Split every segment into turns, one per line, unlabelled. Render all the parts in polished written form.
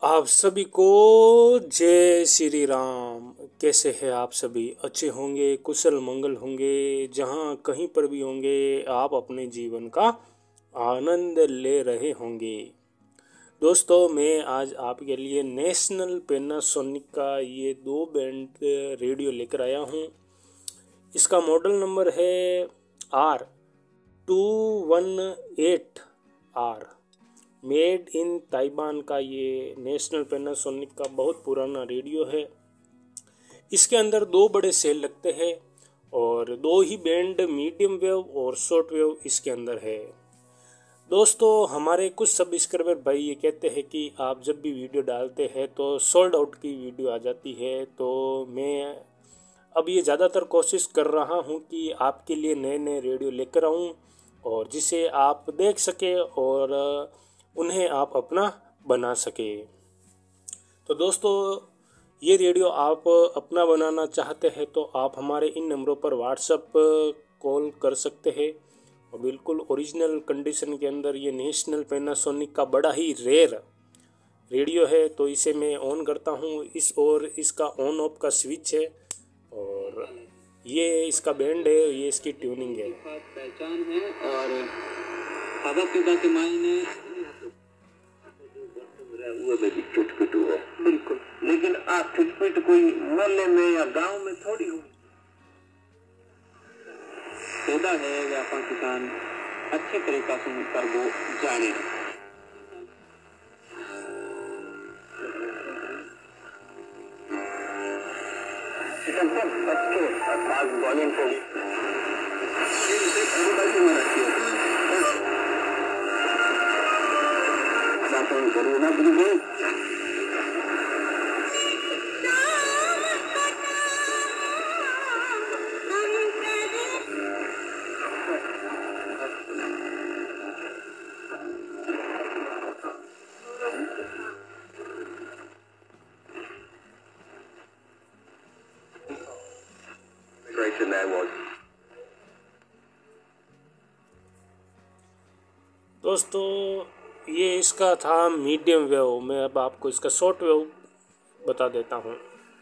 आप सभी को जय श्री राम। कैसे हैं आप सभी? अच्छे होंगे, कुशल मंगल होंगे। जहाँ कहीं पर भी होंगे आप अपने जीवन का आनंद ले रहे होंगे। दोस्तों, मैं आज आपके लिए नेशनल पैनासोनिक का ये 2 बैंड रेडियो लेकर आया हूँ। इसका मॉडल नंबर है R218R। मेड इन ताइवान का ये नेशनल पैनासोनिक का बहुत पुराना रेडियो है। इसके अंदर 2 बड़े सेल लगते हैं और 2 ही बैंड मीडियम वेव और शॉर्ट वेव इसके अंदर है। दोस्तों, हमारे कुछ सब्सक्राइबर भाई ये कहते हैं कि आप जब भी वीडियो डालते हैं तो सोल्ड आउट की वीडियो आ जाती है। तो मैं अब ये ज़्यादातर कोशिश कर रहा हूँ कि आपके लिए नए नए रेडियो लेकर आऊँ और जिसे आप देख सके और उन्हें आप अपना बना सके। तो दोस्तों, ये रेडियो आप अपना बनाना चाहते हैं तो आप हमारे इन नंबरों पर व्हाट्सएप कॉल कर सकते हैं और बिल्कुल ओरिजिनल कंडीशन के अंदर ये नेशनल पैनासोनिक का बड़ा ही रेयर रेडियो है। तो इसे मैं ऑन करता हूँ, इस और इसका ऑन ऑफ का स्विच है और ये इसका बैंड है, ये इसकी ट्यूनिंग है।
पहचान है और खादा पीदा के मायने वो भी चुटपुट है बिल्कुल, लेकिन आप चुटपुट कोई मोहल्ले में या गांव में थोड़ी हो पैदा है या किसान अच्छे तरीका से कर वो जाने। बच्चे खास बॉलिंग को करोना बिल्कुल
दोस्तों, ये इसका था मीडियम वेव। मैं अब आपको इसका शॉर्ट वेव बता देता हूँ।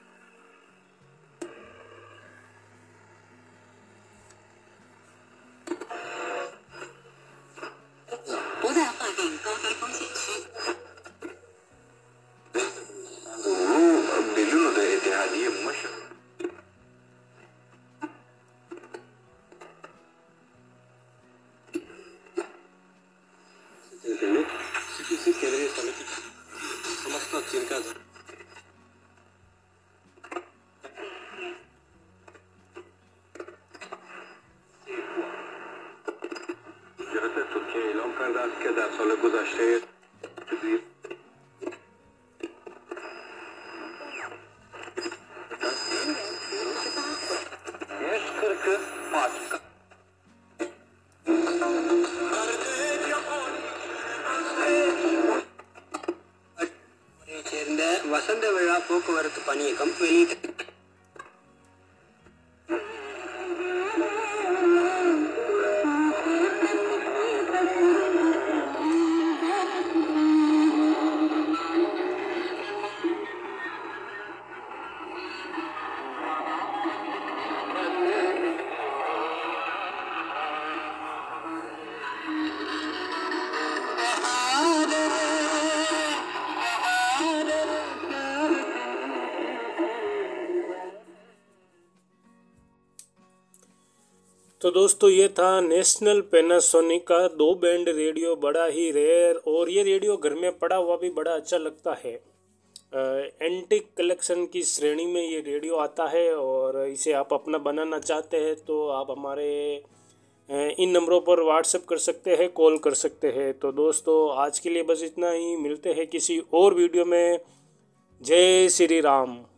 केंद्रीय समिति समस्त चिंता جلسه ترکیه اعلام کرده است که در سال گذشته வசந்த விழா போக்குவரத்து பணியகம் வெளியிட்ட
तो दोस्तों, ये था नेशनल पैनासोनिक का 2 बैंड रेडियो, बड़ा ही रेयर। और ये रेडियो घर में पड़ा हुआ भी बड़ा अच्छा लगता है। एंटीक कलेक्शन की श्रेणी में ये रेडियो आता है और इसे आप अपना बनाना चाहते हैं तो आप हमारे इन नंबरों पर व्हाट्सएप कर सकते हैं, कॉल कर सकते हैं। तो दोस्तों, आज के लिए बस इतना ही। मिलते हैं किसी और वीडियो में। जय श्री राम।